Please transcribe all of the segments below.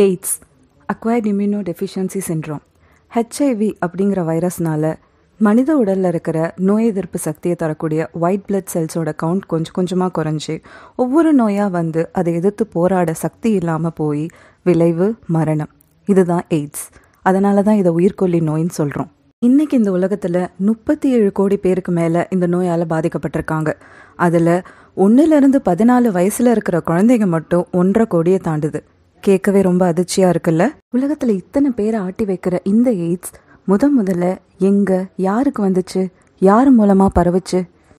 AIDS acquired immunodeficiency syndrome. HIV அப்படிங்கிற வைரஸ்னால மனித உடலில் இருக்கிற நோய் எதிர்ப்பு சக்தியை தரக்கூடிய ஒயிட் பிளட் செல்ஸோட கவுண்ட் கொஞ்சம் கொஞ்சமாக குறைஞ்சி ஒவ்வொரு நோயாக வந்து அதை எதிர்த்து போராட சக்தி இல்லாமல் போய் விளைவு மரணம். இதுதான் எய்ட்ஸ். அதனால தான் இதை உயிர்கொல்லி நோயின்னு சொல்கிறோம். இன்றைக்கி இந்த உலகத்தில் 37 கோடி பேருக்கு மேலே இந்த நோயால் பாதிக்கப்பட்டிருக்காங்க. அதில் 1லேருந்து 14 வயசில் இருக்கிற குழந்தைங்க மட்டும் 1.5 கோடியை தாண்டுது. கேட்கவே ரொம்ப அதிர்ச்சியாக இருக்குல்ல? உலகத்தில் இத்தனை பேரை ஆட்டி வைக்கிற இந்த எய்ட்ஸ் முதல்ல எங்கே, யாருக்கு வந்துச்சு, யார் மூலமாக பரவுச்சு?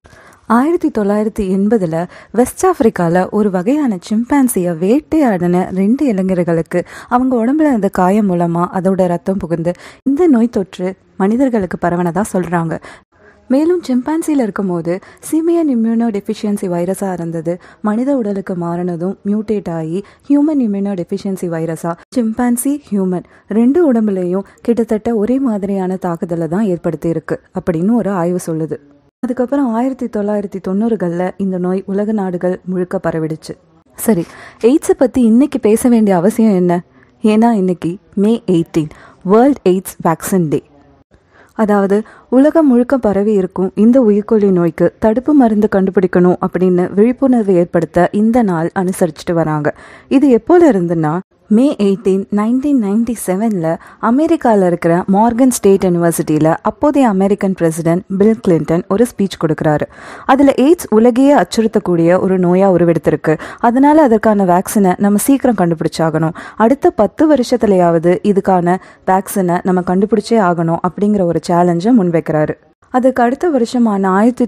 1980 வெஸ்ட் ஆப்பிரிக்காவில் ஒரு வகையான சிம்பான்சியை வேட்டையாடின 2 இளைஞர்களுக்கு அவங்க உடம்புல இருந்த காயம் மூலமாக அதோட ரத்தம் புகுந்து இந்த நோய் தொற்று மனிதர்களுக்கு பரவனதாக சொல்கிறாங்க. மேலும் சிம்பான்சியில் இருக்கும்போது சிமியன் இம்யூனோடெஃபிஷியன்சி வைரஸாக இருந்தது. மனித உடலுக்கு மாறினதும் மியூட்டேட் ஆகி ஹியூமன் இம்யூனோடெஃபிஷியன்சி வைரஸாக சிம்பான்சி ஹியூமன் 2 உடம்புலையும் கிட்டத்தட்ட ஒரே மாதிரியான தாக்குதலை தான் ஏற்படுத்தி இருக்கு அப்படின்னு ஒரு ஆய்வு சொல்லுது. அதுக்கப்புறம் 1990களில் இந்த நோய் உலக நாடுகள் முழுக்க பரவிடுச்சு. சரி, எய்ட்ஸை பற்றி இன்னைக்கு பேச வேண்டிய அவசியம் என்ன? ஏன்னா இன்னைக்கு May 18 world AIDS vaccine day. அதாவது உலகம் முழுக்க பரவி இருக்கும் இந்த உயிர்கொல்லி நோய்க்கு தடுப்பு மருந்து கண்டுபிடிக்கணும் அப்படின்னு விழிப்புணர்வு ஏற்படுத்த இந்த நாள் அனுசரிச்சுட்டு வராங்க. இது எப்போல இருந்துன்னா May 18, 1997 அமெரிக்காவில் இருக்கிற மார்கன் ஸ்டேட் யூனிவர்சிட்டியில் அப்போதைய அமெரிக்கன் பிரசிடென்ட் பில் கிளின்டன் ஒரு ஸ்பீச் கொடுக்குறாரு. அதில் எய்ட்ஸ் உலகையே அச்சுறுத்தக்கூடிய ஒரு நோயாக உருவெடுத்திருக்கு. அதனால அதற்கான வேக்சினை நம்ம சீக்கிரம் கண்டுபிடிச்சாகணும். அடுத்த 10 வருஷத்துலையாவது இதுக்கான வேக்சினை நம்ம கண்டுபிடிச்சே ஆகணும் அப்படிங்கிற ஒரு சேலஞ்சை முன்வைக்கிறாரு. அதுக்கு அடுத்த வருஷமான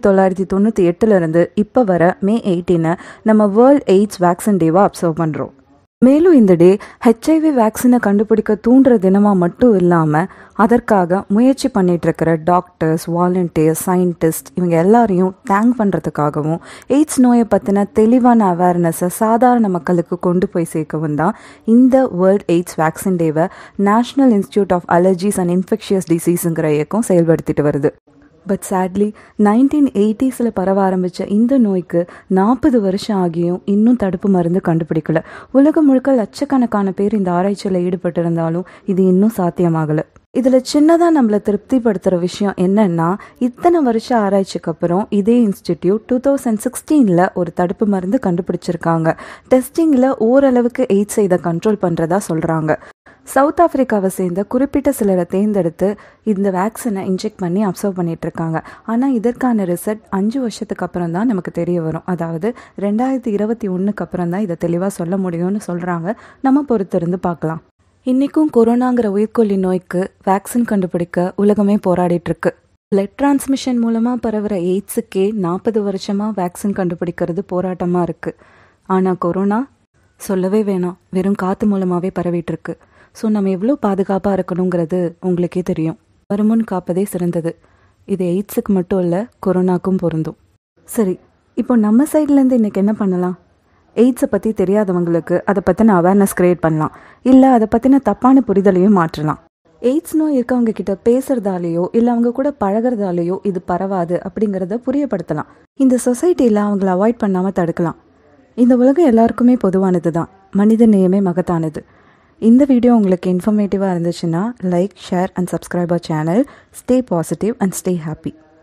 1998 இப்போ வர May 18 நம்ம வேர்ல்ட் எய்ட்ஸ் வேக்சின் டேவாக அப்சர்வ் பண்ணுறோம். மேலும் இந்த டே ஹெச்ஐவி வேக்சினை கண்டுபிடிக்க தூண்டுற தினமாக மட்டும் இல்லாமல் அதற்காக முயற்சி பண்ணிட்டு இருக்கிற டாக்டர்ஸ், வாலண்டியர்ஸ், சயின்டிஸ்ட் இவங்க எல்லாரையும் தேங்க் பண்ணுறதுக்காகவும் எய்ட்ஸ் நோயை பற்றின தெளிவான அவேர்னஸை சாதாரண மக்களுக்கு கொண்டு போய் சேர்க்கவும் தான் இந்த வேர்ல்ட் எய்ட்ஸ் வேக்சின் டேவை National Institute of Allergies and Infectious டிசீஸுங்கிற இயக்கம் செயல்படுத்திட்டு வருது. பட் சேட்லி 1980s பரவ ஆரம்பித்த இந்த நோய்க்கு 40 வருஷம் ஆகியும் இன்னும் தடுப்பு மருந்து கண்டுபிடிக்கல. உலகம் முழுக்க லட்சக்கணக்கான பேர் இந்த ஆராய்ச்சியில் ஈடுபட்டிருந்தாலும் இது இன்னும் சாத்தியமாகலை. இதில் சின்னதாக நம்மளை திருப்திப்படுத்துகிற விஷயம் என்னன்னா, இத்தனை வருஷ ஆராய்ச்சிக்கு அப்புறம் இதே இன்ஸ்டிடியூட் 2016 ஒரு தடுப்பு மருந்து கண்டுபிடிச்சிருக்காங்க. டெஸ்டிங்கில் ஓரளவுக்கு எய்ட்ஸை இதை கண்ட்ரோல் பண்ணுறதா சொல்கிறாங்க. சவுத் ஆப்பிரிக்காவை சேர்ந்த குறிப்பிட்ட சிலரை தேர்ந்தெடுத்து இந்த வேக்சினை இன்ஜெக்ட் பண்ணி அப்சர்வ் பண்ணிட்டு இருக்காங்க. ஆனால் இதற்கான ரிசல்ட் 5 வருஷத்துக்கு அப்புறம் தான் நமக்கு தெரிய வரும். அதாவது 2021 அப்புறம் தான் இதை தெளிவாக சொல்ல முடியும்னு சொல்கிறாங்க. நம்ம பொறுத்திருந்து பார்க்கலாம். இன்றைக்கும் கொரோனாங்கிற உயிர்கொல்லி நோய்க்கு வேக்சின் கண்டுபிடிக்க உலகமே போராடிட்டு இருக்கு. பிளட் டிரான்ஸ்மிஷன் மூலமாக பரவுற எய்ட்ஸுக்கே 40 வருஷமாக வேக்சின் கண்டுபிடிக்கிறது போராட்டமாக இருக்குது. ஆனால் கொரோனா சொல்லவே வேணாம், வெறும் காற்று மூலமாகவே பரவிட்டு இருக்கு. ஸோ நம்ம எவ்வளோ பாதுகாப்பாக இருக்கணுங்கிறது உங்களுக்கே தெரியும். வருமுன் காப்பதே சிறந்தது. இது எய்ட்ஸுக்கு மட்டும் இல்லை, கொரோனாக்கும் பொருந்தும். சரி, இப்போ நம்ம சைட்லேருந்து இன்றைக்கி என்ன பண்ணலாம்? எய்ட்ஸை பற்றி தெரியாதவங்களுக்கு அதை பற்றின அவேர்னஸ் க்ரியேட் பண்ணலாம். இல்லை அதை பற்றின தப்பான புரிதலையும் மாற்றலாம். எய்ட்ஸ் நோய் இருக்கவங்க கிட்ட பேசுறதாலேயோ இல்லை அவங்க கூட பழகிறதாலேயோ இது பரவாது அப்படிங்கிறத புரியப்படுத்தலாம். இந்த சொசைட்டியில் அவங்கள அவாய்ட் பண்ணாமல் தடுக்கலாம். இந்த உலகம் எல்லாருக்குமே பொதுவானது தான். மனித நேயமே மகத்தானது. இந்த வீடியோ உங்களுக்கு இன்ஃபர்மேட்டிவாக இருந்துச்சுன்னா like, share and subscribe our channel. Stay positive and stay happy.